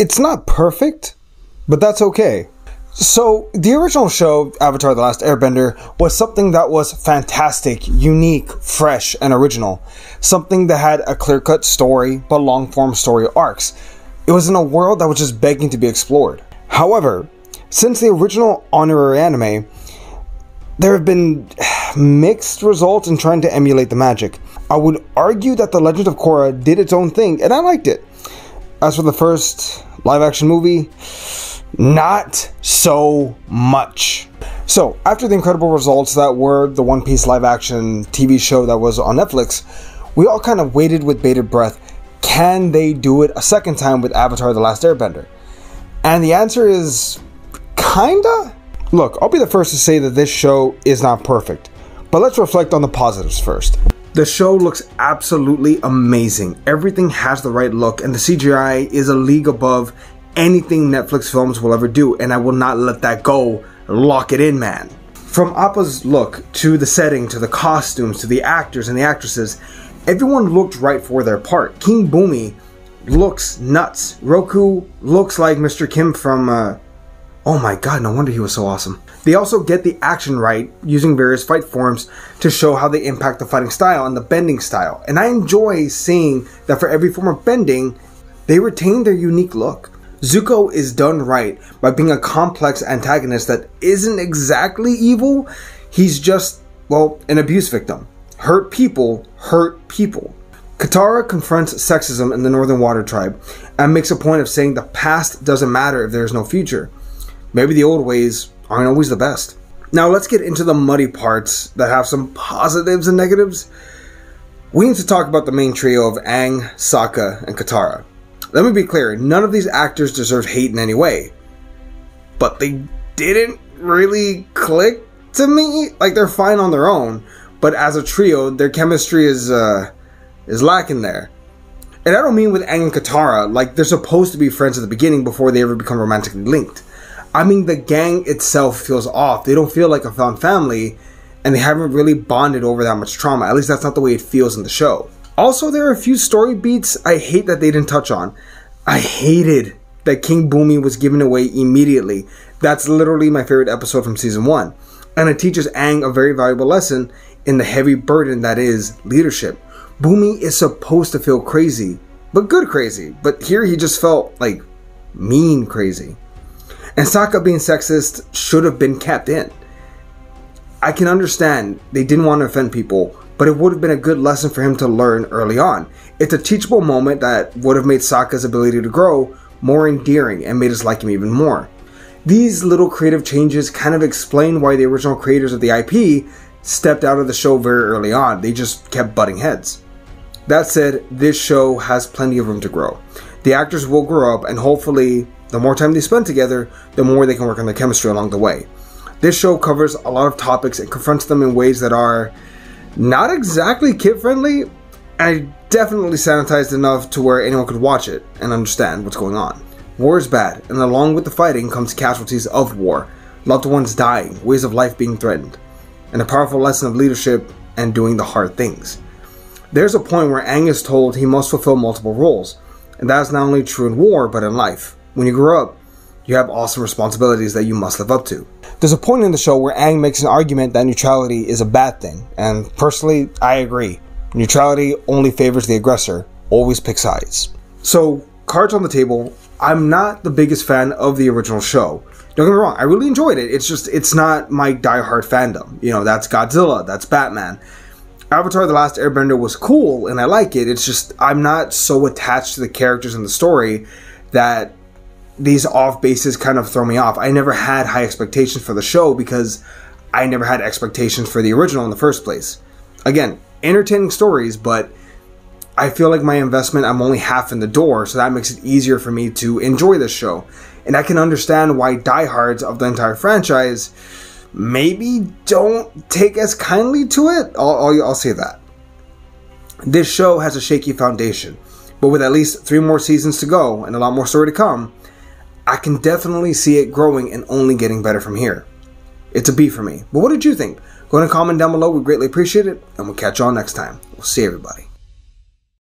It's not perfect, but that's okay. So, the original show, Avatar: The Last Airbender, was something that was fantastic, unique, fresh, and original. Something that had a clear-cut story, but long-form story arcs. It was in a world that was just begging to be explored. However, since the original honorary anime, there have been mixed results in trying to emulate the magic. I would argue that The Legend of Korra did its own thing, and I liked it. As for the first live-action movie, not so much. So, after the incredible results that were the One Piece live-action TV show that was on Netflix, we all kind of waited with bated breath. Can they do it a second time with Avatar: The Last Airbender? And the answer is kinda? Look, I'll be the first to say that this show is not perfect, but let's reflect on the positives first. The show looks absolutely amazing. Everything has the right look, and the CGI is a league above anything Netflix films will ever do, and I will not let that go. Lock it in, man. From Appa's look, to the setting, to the costumes, to the actors and the actresses, everyone looked right for their part. King Bumi looks nuts. Roku looks like Mr. Kim from, oh my god, no wonder he was so awesome. They also get the action right, using various fight forms to show how they impact the fighting style and the bending style. And I enjoy seeing that for every form of bending, they retain their unique look. Zuko is done right by being a complex antagonist that isn't exactly evil. He's just, well, an abuse victim. Hurt people hurt people. Katara confronts sexism in the Northern Water Tribe and makes a point of saying the past doesn't matter if there's no future. Maybe the old ways aren't always the best. Now let's get into the muddy parts that have some positives and negatives. We need to talk about the main trio of Aang, Sokka, and Katara. Let me be clear, none of these actors deserve hate in any way. But they didn't really click to me. Like, they're fine on their own, but as a trio, their chemistry is lacking there. And I don't mean with Aang and Katara, like they're supposed to be friends at the beginning before they ever become romantically linked. I mean, the gang itself feels off. They don't feel like a found family, and they haven't really bonded over that much trauma. At least that's not the way it feels in the show. Also, there are a few story beats I hate that they didn't touch on. I hated that King Bumi was given away immediately. That's literally my favorite episode from season 1. And it teaches Aang a very valuable lesson in the heavy burden that is leadership. Bumi is supposed to feel crazy, but good crazy. But here he just felt like mean crazy. And Sokka being sexist should have been kept in. I can understand they didn't want to offend people, but it would have been a good lesson for him to learn early on. It's a teachable moment that would have made Sokka's ability to grow more endearing and made us like him even more. These little creative changes kind of explain why the original creators of the IP stepped out of the show very early on. They just kept butting heads. That said, this show has plenty of room to grow. The actors will grow up, and hopefully, the more time they spend together, the more they can work on their chemistry along the way. This show covers a lot of topics and confronts them in ways that are not exactly kid-friendly, and definitely sanitized enough to where anyone could watch it and understand what's going on. War is bad, and along with the fighting comes casualties of war, loved ones dying, ways of life being threatened, and a powerful lesson of leadership and doing the hard things. There's a point where Aang is told he must fulfill multiple roles, and that is not only true in war, but in life. When you grow up, you have awesome responsibilities that you must live up to. There's a point in the show where Aang makes an argument that neutrality is a bad thing, and personally, I agree. Neutrality only favors the aggressor, always pick sides. So, cards on the table, I'm not the biggest fan of the original show. Don't get me wrong, I really enjoyed it. It's just, it's not my diehard fandom. You know, that's Godzilla, that's Batman. Avatar: The Last Airbender was cool, and I like it. It's just, I'm not so attached to the characters and the story that these off bases kind of throw me off. I never had high expectations for the show because I never had expectations for the original in the first place. Again, entertaining stories, but I feel like my investment, I'm only half in the door, so that makes it easier for me to enjoy this show. And I can understand why diehards of the entire franchise maybe don't take as kindly to it. I'll say that. This show has a shaky foundation, but with at least 3 more seasons to go and a lot more story to come, I can definitely see it growing and only getting better from here. It's a B for me. But what did you think? Go ahead and comment down below. We greatly appreciate it, and we'll catch you all next time. We'll see everybody.